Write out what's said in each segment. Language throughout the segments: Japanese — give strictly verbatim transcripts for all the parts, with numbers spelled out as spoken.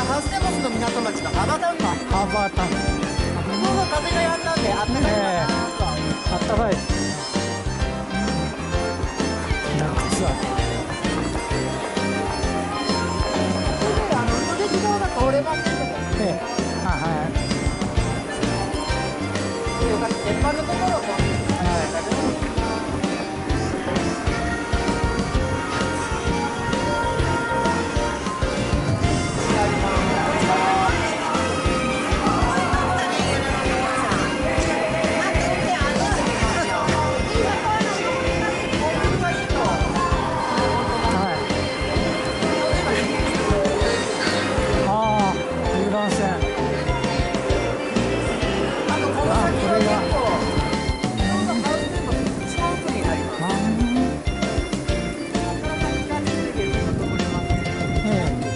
ハウステンボスの港町のハーバータウンか。 ハーバータウン。 向こうが風がやんだんであったかいかなと。 あったかいですね。なんかさ、 あの運動で自動が通れませんので。 ええ、あ、はい。 よかった、鉄板のところを通ってください。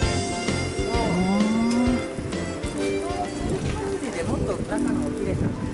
もっと中のお綺麗さ。